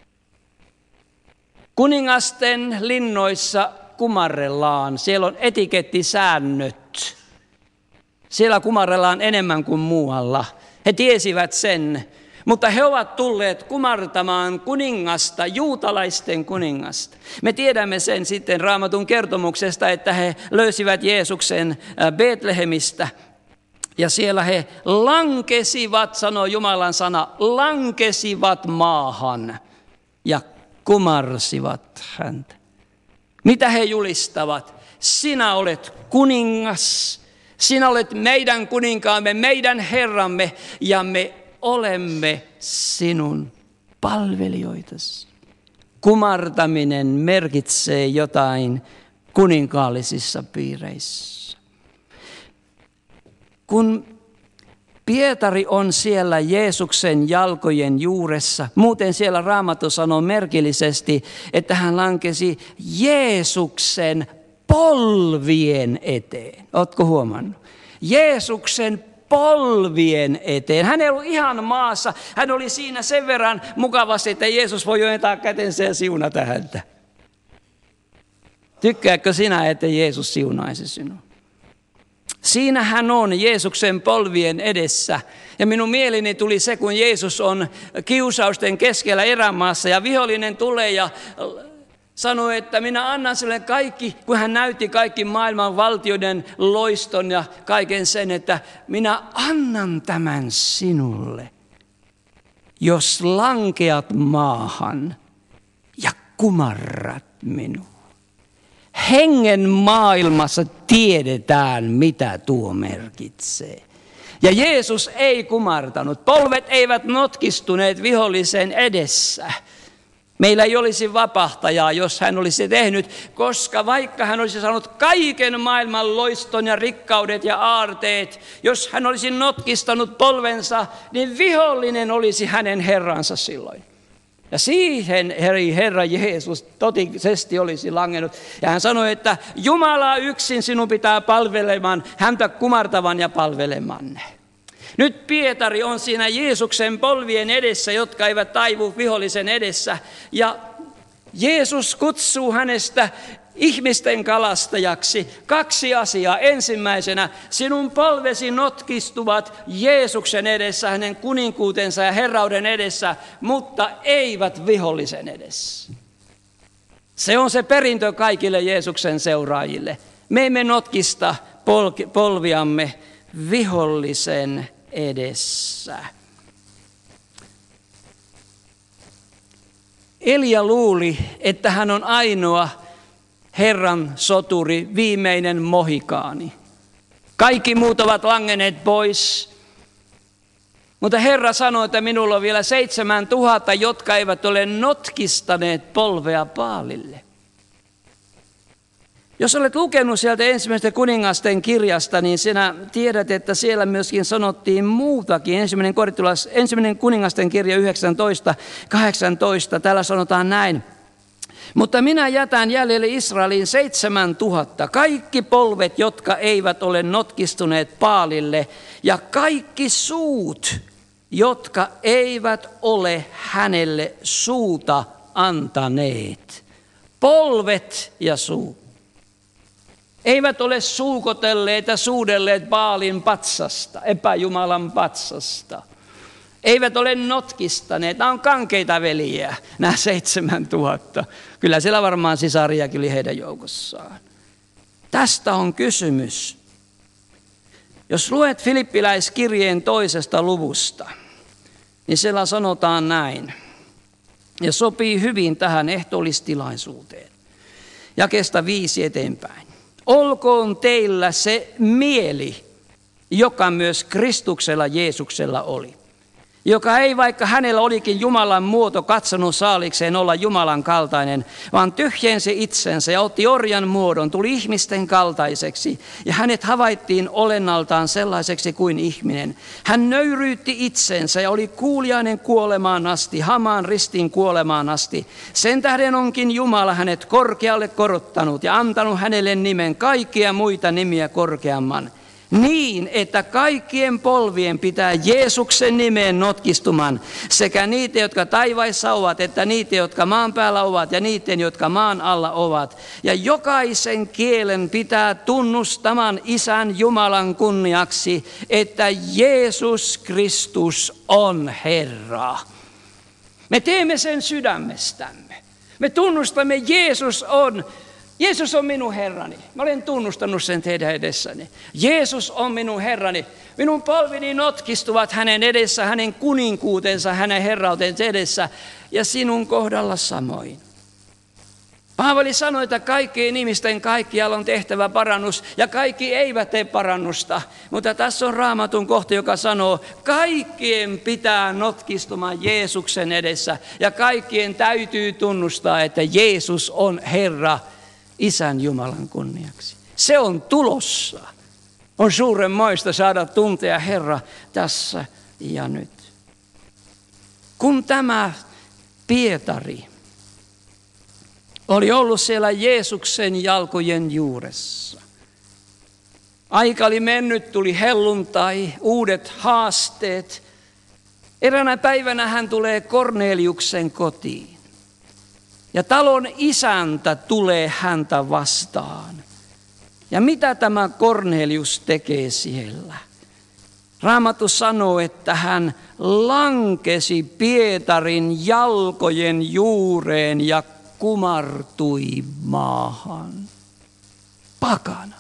Kuningasten linnoissa kumarrellaan, siellä on etikettisäännöt. Siellä kumarrellaan enemmän kuin muualla. He tiesivät sen. Mutta he ovat tulleet kumartamaan kuningasta, juutalaisten kuningasta. Me tiedämme sen sitten Raamatun kertomuksesta, että he löysivät Jeesuksen Betlehemistä. Ja siellä he lankesivat, sanoo Jumalan sana, lankesivat maahan ja kumarsivat häntä. Mitä he julistavat? Sinä olet kuningas, sinä olet meidän kuninkaamme, meidän Herramme ja me olemme sinun palvelijoitasi. Kumartaminen merkitsee jotain kuninkaallisissa piireissä. Kun Pietari on siellä Jeesuksen jalkojen juuressa, muuten siellä Raamattu sanoo merkillisesti, että hän lankesi Jeesuksen polvien eteen. Ootko huomannut? Jeesuksen polvien eteen. Hän ei ollut ihan maassa. Hän oli siinä sen verran mukavasti, että Jeesus voi ojentaa kätensä ja siunata häntä. Tykkääkö sinä, että Jeesus siunaisi sinua? Siinä hän on Jeesuksen polvien edessä. Ja minun mieleni tuli se, kun Jeesus on kiusausten keskellä erämaassa ja vihollinen tulee ja sanoi, että minä annan sille kaikki, kun hän näytti kaikki maailman valtioiden loiston ja kaiken sen, että minä annan tämän sinulle, jos lankeat maahan ja kumarrat minua. Hengen maailmassa tiedetään, mitä tuo merkitsee. Ja Jeesus ei kumartanut. Polvet eivät notkistuneet vihollisen edessä. Meillä ei olisi vapahtajaa, jos hän olisi tehnyt, koska vaikka hän olisi saanut kaiken maailman loiston ja rikkaudet ja aarteet, jos hän olisi notkistanut polvensa, niin vihollinen olisi hänen herransa silloin. Ja siihen Herra Jeesus totisesti olisi langennut. Ja hän sanoi, että Jumalaa yksin sinun pitää palvelemaan, häntä kumartavan ja palvelemaan. Nyt Pietari on siinä Jeesuksen polvien edessä, jotka eivät taivu vihollisen edessä. Ja Jeesus kutsuu hänestä ihmisten kalastajaksi. 2 asiaa. Ensimmäisenä, sinun polvesi notkistuvat Jeesuksen edessä, hänen kuninkuutensa ja herrauden edessä, mutta eivät vihollisen edessä. Se on se perintö kaikille Jeesuksen seuraajille. Me emme notkista polviamme vihollisen edessä. Elia luuli, että hän on ainoa Herran soturi, viimeinen mohikaani. Kaikki muut ovat langenneet pois. Mutta Herra sanoi, että minulla on vielä 7000, jotka eivät ole notkistaneet polvea Baalille. Jos olet lukenut sieltä ensimmäisten kuningasten kirjasta, niin sinä tiedät, että siellä myöskin sanottiin muutakin. Ensimmäinen kuningasten kirja 19:18, täällä sanotaan näin. Mutta minä jätän jäljelle Israelin 7,000, kaikki polvet, jotka eivät ole notkistuneet Baalille, ja kaikki suut, jotka eivät ole hänelle suuta antaneet. Polvet ja suu. Eivät ole suukotelleet ja suudelleet Baalin patsasta, epäjumalan patsasta. Eivät ole notkistaneet. Nämä on kankeita veljiä, nämä 7,000. Kyllä siellä varmaan sisariakin oli heidän joukossaan. Tästä on kysymys. Jos luet Filippiläiskirjeen 2. luvusta, niin siellä sanotaan näin. Ja sopii hyvin tähän ehtoollistilaisuuteen. Jakeesta 5 eteenpäin. Olkoon teillä se mieli, joka myös Kristuksella Jeesuksella oli, joka ei, vaikka hänellä olikin Jumalan muoto, katsonut saalikseen olla Jumalan kaltainen, vaan tyhjensi itsensä ja otti orjan muodon, tuli ihmisten kaltaiseksi, ja hänet havaittiin olennaltaan sellaiseksi kuin ihminen. Hän nöyryytti itsensä ja oli kuuliainen kuolemaan asti, hamaan ristiin kuolemaan asti. Sen tähden onkin Jumala hänet korkealle korottanut ja antanut hänelle nimen kaikkia muita nimiä korkeamman. Niin, että kaikkien polvien pitää Jeesuksen nimeen notkistuman, sekä niitä, jotka taivaissa ovat, että niitä, jotka maan päällä ovat, ja niiden, jotka maan alla ovat. Ja jokaisen kielen pitää tunnustamaan Isän Jumalan kunniaksi, että Jeesus Kristus on Herra. Me teemme sen sydämestämme. Me tunnustamme, Jeesus on minun Herrani. Mä olen tunnustanut sen teidän edessäni. Jeesus on minun Herrani. Minun polvini notkistuvat hänen edessä, hänen kuninkuutensa, hänen herrautensa edessä ja sinun kohdalla samoin. Paavali sanoi, että kaikkien ihmisten kaikkialla on tehtävä parannus ja kaikki eivät tee parannusta. Mutta tässä on Raamatun kohta, joka sanoo, kaikkien pitää notkistumaan Jeesuksen edessä ja kaikkien täytyy tunnustaa, että Jeesus on Herra. Isän Jumalan kunniaksi. Se on tulossa. On suuremmoista saada tuntea Herra tässä ja nyt. Kun tämä Pietari oli ollut siellä Jeesuksen jalkojen juuressa. Aika oli mennyt, tuli helluntai, uudet haasteet. Eräänä päivänä hän tulee Korneliuksen kotiin. Ja talon isäntä tulee häntä vastaan. Ja mitä tämä Kornelius tekee siellä? Raamattu sanoo, että hän lankesi Pietarin jalkojen juureen ja kumartui maahan. Pakana.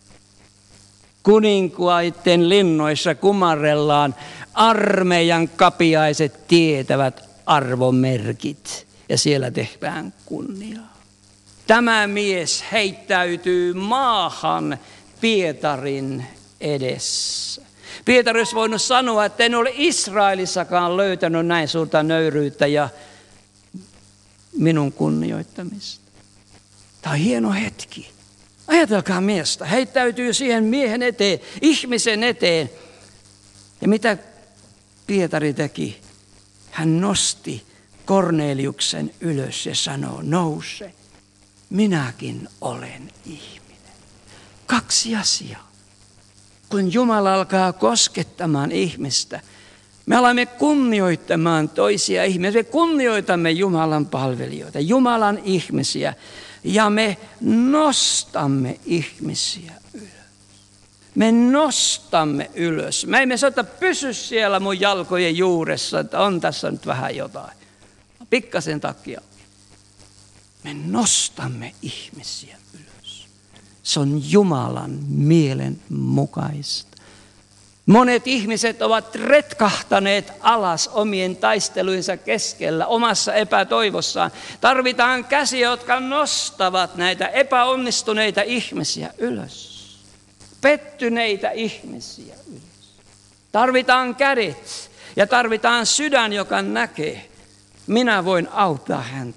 Kuninkaiden linnoissa kumarrellaan, armeijan kapiaiset tietävät arvomerkit. Ja siellä tehdään kunniaa. Tämä mies heittäytyy maahan Pietarin edessä. Pietari olisi voinut sanoa, että en ole Israelissakaan löytänyt näin suurta nöyryyttä ja minun kunnioittamista. Tämä on hieno hetki. Ajatelkaa miestä, heittäytyy siihen miehen eteen, ihmisen eteen. Ja mitä Pietari teki? Hän nosti Korneliuksen ylös ja sanoo, nouse, minäkin olen ihminen. 2 asiaa. Kun Jumala alkaa koskettamaan ihmistä, me alamme kunnioittamaan toisia ihmisiä. Me kunnioitamme Jumalan palvelijoita, Jumalan ihmisiä ja me nostamme ihmisiä ylös. Me nostamme ylös. Me emme sano, että pysy siellä mun jalkojen juuressa, että on tässä nyt vähän jotain. Pikkasen takia. Me nostamme ihmisiä ylös. Se on Jumalan mielen mukaista. Monet ihmiset ovat retkahtaneet alas omien taisteluinsa keskellä, omassa epätoivossaan. Tarvitaan käsiä, jotka nostavat näitä epäonnistuneita ihmisiä ylös. Pettyneitä ihmisiä ylös. Tarvitaan kädet ja tarvitaan sydän, joka näkee. Minä voin auttaa häntä.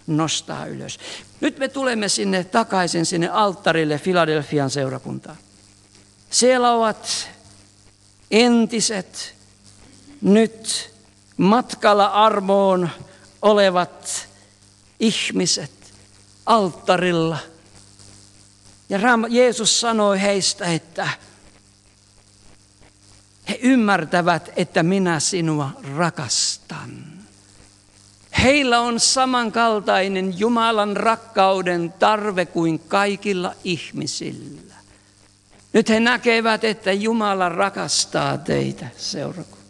nostaa ylös. Nyt me tulemme takaisin sinne alttarille Filadelfian seurakuntaan. Siellä ovat entiset, nyt matkalla armoon olevat ihmiset alttarilla. Ja Jeesus sanoi heistä, että he ymmärtävät, että minä sinua rakastan. Heillä on samankaltainen Jumalan rakkauden tarve kuin kaikilla ihmisillä. Nyt he näkevät, että Jumala rakastaa teitä, seurakunta.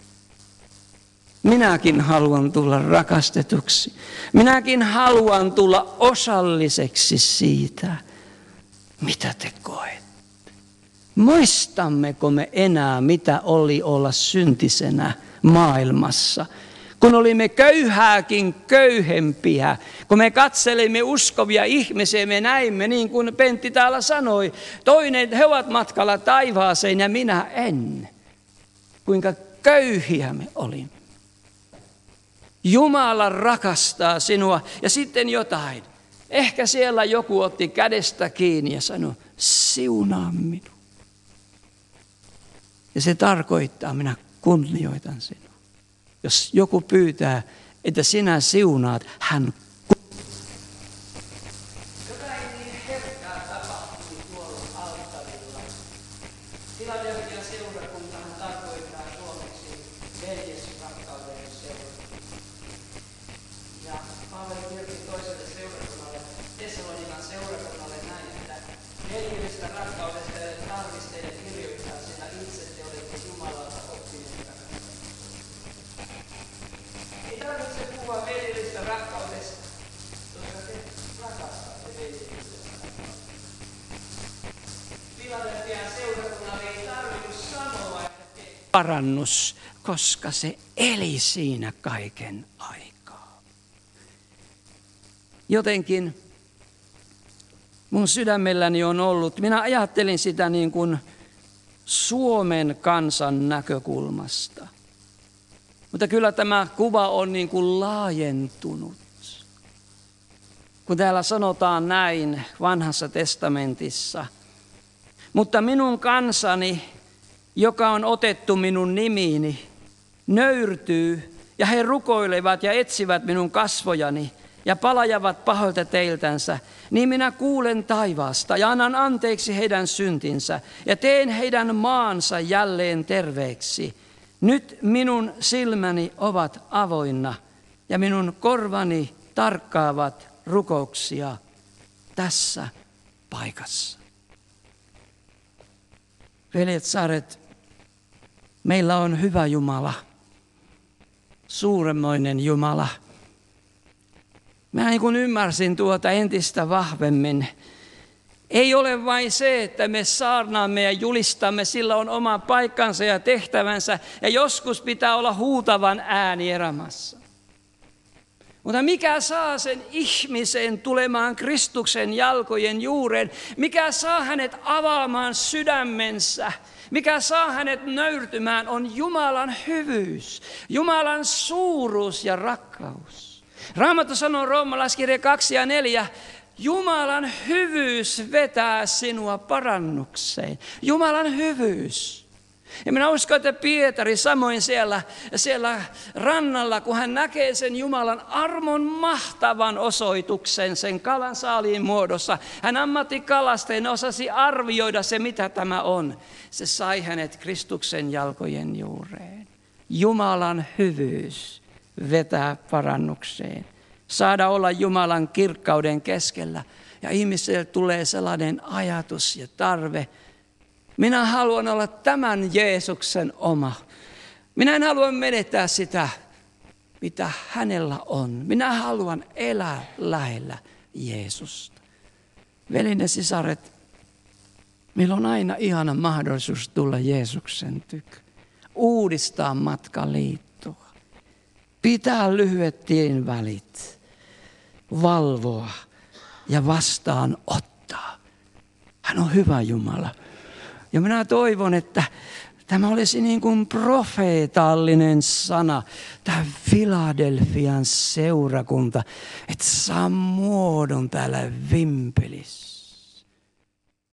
Minäkin haluan tulla rakastetuksi. Minäkin haluan tulla osalliseksi siitä, mitä te koette. Muistammeko me enää, mitä oli olla syntisenä maailmassa? Kun olimme köyhääkin köyhempiä, kun me katselimme uskovia ihmisiä, me näimme, niin kuin Pentti täällä sanoi, he ovat matkalla taivaaseen ja minä en. Kuinka köyhiä me olimme. Jumala rakastaa sinua ja sitten jotain. Ehkä siellä joku otti kädestä kiinni ja sanoi, siunaa minua. Ja se tarkoittaa, minä kunnioitan sinua. Jos joku pyytää, että sinä siunaat, hän jotain niin herkkää tapahtui tuolla alttarilla. Filadelfian seurakuntahan tarkoittaa suomeksi veljesrakkauden seurakunta. Ja Paavali kirjoitti toiselle seurakunnalle, Tesalonikan seurakunnalle näin, että veljellisestä rakkaudesta ei tarvitse teille kirjoittaa, sillä itse te olette Jumalalta oppineet rakkaudesta. Ei tarvitse puhua veljellisestä rakkaudesta, koska te rakastatte veljellisestä rakkaudesta. Filadelfian seurakunnalle ei tarvinnut sanoa, että te parannus, koska se eli siinä kaiken aikaa. Jotenkin mun sydämelläni on ollut, minä ajattelin sitä niin kuin Suomen kansan näkökulmasta. Mutta kyllä tämä kuva on niin kuin laajentunut. Kun täällä sanotaan näin Vanhassa testamentissa. Mutta minun kansani, joka on otettu minun nimiini, nöyrtyy ja he rukoilevat ja etsivät minun kasvojani ja palajavat pahoilta teiltänsä, niin minä kuulen taivaasta ja annan anteeksi heidän syntinsä ja teen heidän maansa jälleen terveeksi. Nyt minun silmäni ovat avoinna ja minun korvani tarkkaavat rukouksia tässä paikassa. Veljet, saaret, meillä on hyvä Jumala, suuremmoinen Jumala. Mä niin kuin ymmärsin tuota entistä vahvemmin. Ei ole vain se, että me saarnaamme ja julistamme, sillä on oma paikkansa ja tehtävänsä, ja joskus pitää olla huutavan ääni erämässä. Mutta mikä saa sen ihmisen tulemaan Kristuksen jalkojen juureen? Mikä saa hänet avaamaan sydämensä? Mikä saa hänet nöyrtymään on Jumalan hyvyys, Jumalan suuruus ja rakkaus. Raamattu sanoo roomalaiskirja 2 ja 4, Jumalan hyvyys vetää sinua parannukseen. Jumalan hyvyys. Ja minä uskon, että Pietari samoin siellä rannalla, kun hän näkee sen Jumalan armon mahtavan osoituksen sen kalansaaliin muodossa. Hän ammattikalastajana osasi arvioida se, mitä tämä on. Se sai hänet Kristuksen jalkojen juureen. Jumalan hyvyys vetää parannukseen. Saada olla Jumalan kirkkauden keskellä. Ja ihmiselle tulee sellainen ajatus ja tarve. Minä haluan olla tämän Jeesuksen oma. Minä en halua menettää sitä, mitä hänellä on. Minä haluan elää lähellä Jeesusta. Velin ja sisaret, meillä on aina ihana mahdollisuus tulla Jeesuksen tykö. Uudistaa matkaliittoa. Pitää lyhyet tienvälit. Valvoa ja vastaanottaa. Hän on hyvä Jumala. Ja minä toivon, että Tämä olisi niin kuin profeetallinen sana, tämä Filadelfian seurakunta, että saa muodon täällä Vimpelissä.